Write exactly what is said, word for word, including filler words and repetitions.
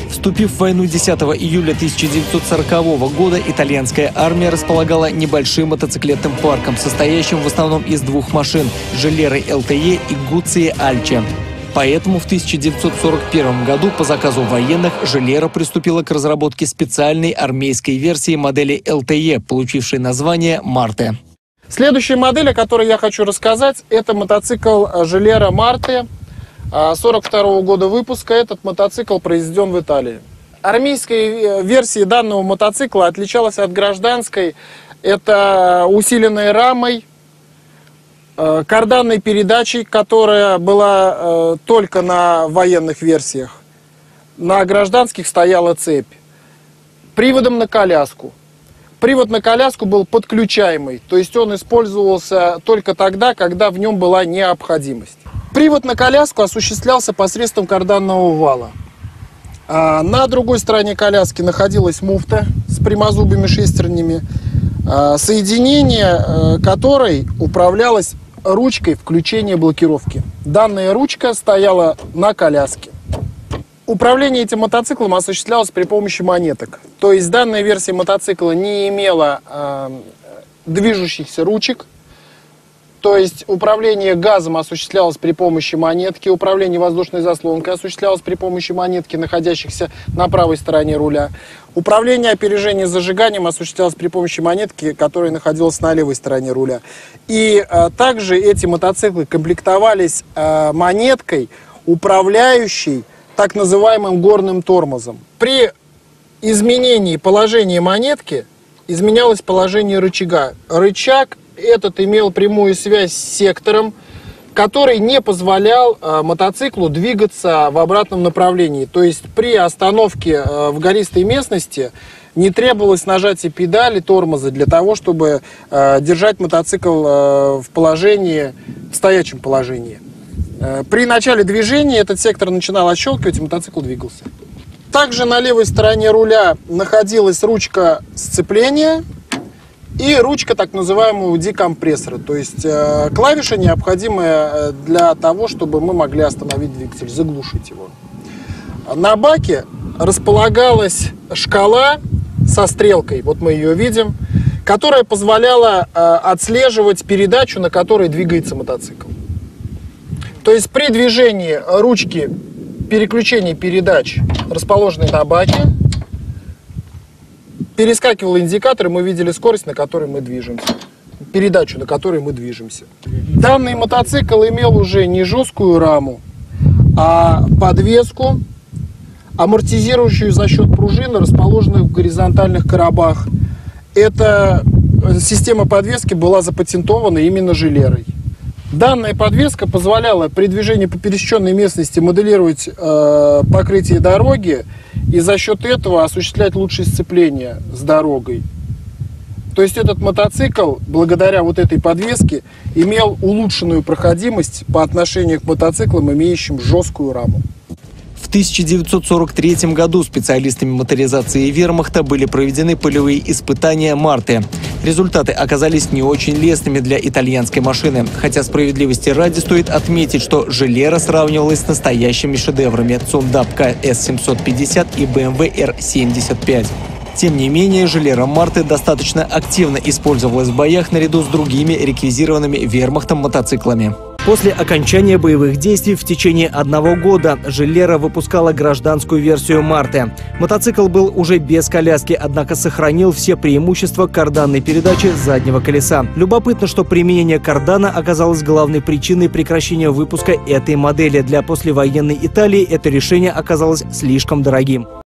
Вступив в войну десятого июля тысяча девятьсот сорокового года, итальянская армия располагала небольшим мотоциклетным парком, состоящим в основном из двух машин – Желеры эл тэ е и Гуцци Альче. Поэтому в тысяча девятьсот сорок первом году по заказу военных Желера приступила к разработке специальной армейской версии модели эл тэ е, получившей название «Марте». Следующая модель, о которой я хочу рассказать, это мотоцикл Желера Марте сорок второго года выпуска. Этот мотоцикл произведен в Италии. Армейская версия данного мотоцикла отличалась от гражданской. Это усиленной рамой, карданной передачей, которая была только на военных версиях. На гражданских стояла цепь. Приводом на коляску. Привод на коляску был подключаемый, то есть он использовался только тогда, когда в нем была необходимость. Привод на коляску осуществлялся посредством карданного вала. А на другой стороне коляски находилась муфта с прямозубыми шестернями, соединение которой управлялось ручкой включения блокировки. Данная ручка стояла на коляске. Управление этим мотоциклом осуществлялось при помощи монеток. То есть данная версия мотоцикла не имела э, движущихся ручек. То есть управление газом осуществлялось при помощи монетки, управление воздушной заслонкой осуществлялось при помощи монетки, находящихся на правой стороне руля. Управление опережением и зажиганием осуществлялось при помощи монетки, которая находилась на левой стороне руля. И э, также эти мотоциклы комплектовались э, монеткой, управляющей так называемым горным тормозом. При изменении положения монетки изменялось положение рычага. Рычаг этот имел прямую связь с сектором, который не позволял э, мотоциклу двигаться в обратном направлении. То есть при остановке э, в гористой местности не требовалось нажатие педали тормоза для того, чтобы э, держать мотоцикл э, в положении, в стоячем положении. При начале движения этот сектор начинал отщелкивать, и мотоцикл двигался. Также на левой стороне руля находилась ручка сцепления и ручка так называемого декомпрессора, то есть э, клавиша, необходимая для того, чтобы мы могли остановить двигатель, заглушить его. На баке располагалась шкала со стрелкой, вот мы ее видим, которая позволяла э, отслеживать передачу, на которой двигается мотоцикл. То есть при движении ручки переключения передач, расположенной на баке, перескакивал индикатор, и мы видели скорость, на которой мы движемся, передачу, на которой мы движемся. Данный мотоцикл имел уже не жесткую раму, а подвеску, амортизирующую за счет пружин, расположенных в горизонтальных коробах. Эта система подвески была запатентована именно Желерой. Данная подвеска позволяла при движении по пересеченной местности моделировать э, покрытие дороги и за счет этого осуществлять лучшее сцепление с дорогой. То есть этот мотоцикл, благодаря вот этой подвеске, имел улучшенную проходимость по отношению к мотоциклам, имеющим жесткую раму. В тысяча девятьсот сорок третьем году специалистами моторизации вермахта были проведены полевые испытания «Марте». Результаты оказались не очень лестными для итальянской машины, хотя справедливости ради стоит отметить, что Желера сравнивалась с настоящими шедеврами Цундап ка эс семьсот пятьдесят и бэ эм вэ эр семьдесят пять. Тем не менее, Желера Марте достаточно активно использовалась в боях наряду с другими реквизированными вермахтом мотоциклами. После окончания боевых действий в течение одного года Желера выпускала гражданскую версию Марте. Мотоцикл был уже без коляски, однако сохранил все преимущества карданной передачи заднего колеса. Любопытно, что применение кардана оказалось главной причиной прекращения выпуска этой модели. Для послевоенной Италии это решение оказалось слишком дорогим.